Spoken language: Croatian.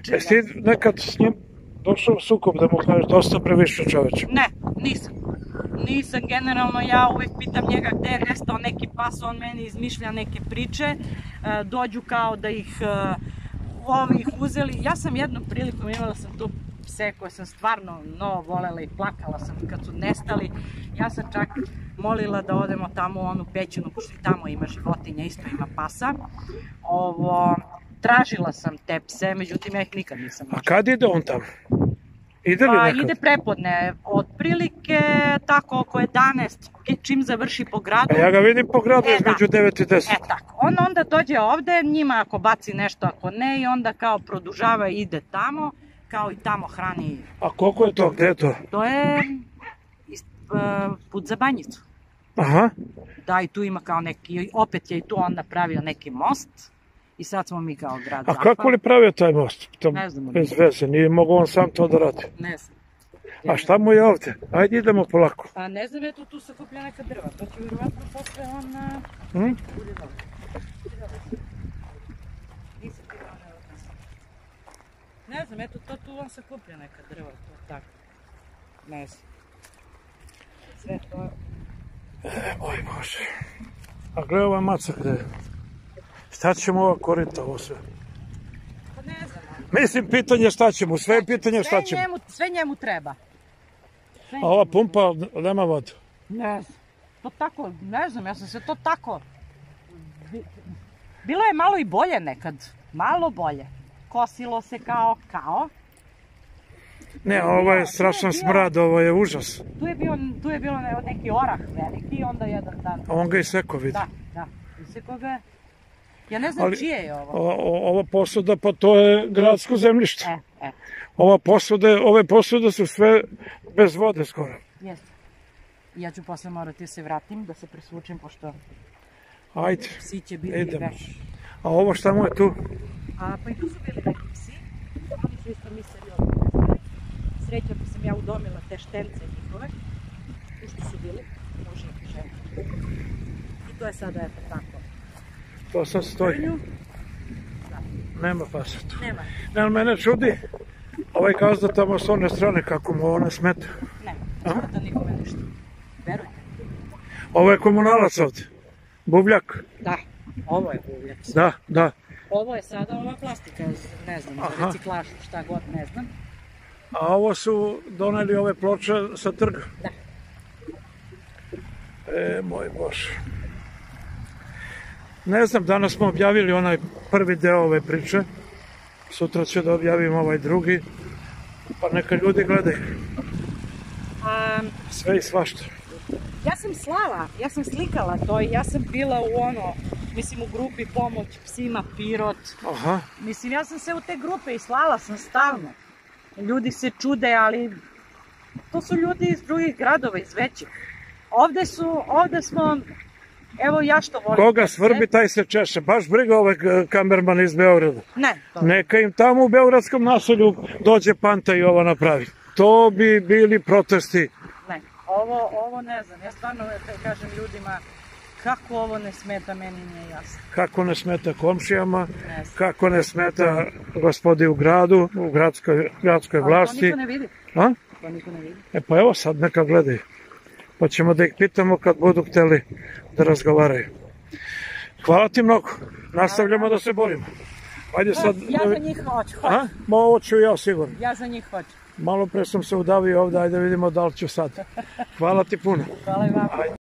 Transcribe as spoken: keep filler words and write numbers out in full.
Jesi ti nekad s njim došao u sukob da mu kažeš dosta previše čoveče? Ne, nisam. Nisam, generalno ja uvijek pitam njega gdje je nestao neki pas, on meni izmišlja neke priče, dođu kao da ih ovih uzeli. Ja sam jednom prilikom imala sam tu pse koje sam stvarno mnogo volela i plakala sam kad su nestali. Ja sam čak molila da odemo tamo u onu pećinu, pošto i tamo ima životinja, isto ima pasa. Ovo, tražila sam te pse, međutim ja ih nikad nisam našla. A kad ide on tamo? Ide li nekad? Ide prepodne, otprilike tako oko jedanaest, čim završi po gradu. A ja ga vidim po gradu između devet i deset. E tako, on onda dođe ovde, njima ako baci nešto, ako ne, i onda kao produžava i ide tamo, kao i tamo hrani. A koliko je to, gde je to? To je put za Banjicu. Aha. Da, i tu ima kao neki, opet je i tu onda pravio neki most. I sad smo mi kao grad Zapad. A kako li pravio taj most? Ne znam. Bez veze, nije mogao on sam to da radi. Ne znam. A šta mu je ovde? Ajde idemo polako. A ne znam, eto tu se kuplja neka drva. To će vjerovatno posle on... Hm? Ne znam, eto to tu on se kuplja neka drva. To tako. Ne znam. Sve to... E, moj Bože. A gledaj ova maca gde je. Šta ćemo ova korita, ovo sve? Pa ne znam. Mislim, pitanje šta ćemo, sve je pitanje šta ćemo. Sve njemu treba. A ova pumpa nema vodu? Ne znam. To tako, ne znam, ja sam se to tako... Bilo je malo i bolje nekad. Malo bolje. Kosilo se kao, kao. Ne, ovo je strašan smrad, ovo je užas. Tu je bio, tu je bilo neki orah veliki i onda jedan dan. A on ga iseko vidi. Da, da, iseko ga. Ja ne znam čije je ovo. Ova posuda, pa to je gradsko zemljište. E, e. Ova posude, ove posude su sve bez vode skoro. Jeste. Ja ću posle morati se vratim, da se presvučem, pošto... Ajde, psi će biti idemo. već. A ovo šta mu je tu? A, pa i tu su bili neki psi. Oni su isto mislili ovdje. Sreća pa sam ja udomila te štence njihove. Tu što su bili, mužnik i žena. I to je sada, eto tako. To sad stoji. Nema pasa tu. Nema. Ne, ali mene čudi, ovaj gazda tamo s one strane, kako mu ovo ne smeta. Ne, ne smeta nikome ništa. Verujte. Ovo je komunalac ovdje. Bubljak. Da, ovo je bubljak. Da, da. Ovo je sada ova plastika, ne znam, za reciklažu, šta god, ne znam. A ovo su doneli ove ploče sa trga? Da. E, moj Bože. Ne znam, danas smo objavili onaj prvi deo ove priče. Sutra ću da objavim ovaj drugi. Pa neka ljudi gledaju. Sve i svašta. Ja sam slala, ja sam slikala to i ja sam bila u ono, mislim u grupi pomoć psima Pirot. Aha. Mislim, ja sam se u te grupe i slala sam stalno. Ljudi se čude, ali to su ljudi iz drugih gradova, iz većih. Ovde su, ovde smo, evo ja što volim. Koga svrbi, taj se češe. Baš briga ovaj kamerman iz Beograda. Ne. Neka im tamo u beogradskom naselju dođe Panta i ovo napravi. To bi bili protesti. Ne, ovo, ovo ne znam. Ja stvarno kažem ljudima, kako ovo ne smeta, meni nije jasno. Kako ne smeta komšijama, kako ne smeta gospodi u gradu, u gradskoj vlasti. Ali to niko ne vidi. A? To niko ne vidi. E pa evo sad neka gledaju. Pa ćemo da ih pitamo kad budu hteli da razgovaraju. Hvala ti mnogo. Nastavljamo da se borimo. Ajde sad... Ja za njih hoću. A? Ma ovo ću ja sigurno. Ja za njih hoću. Malo pre sam se udavio ovdje, ajde vidimo da li ću sad. Hvala ti puno. Hvala i vam.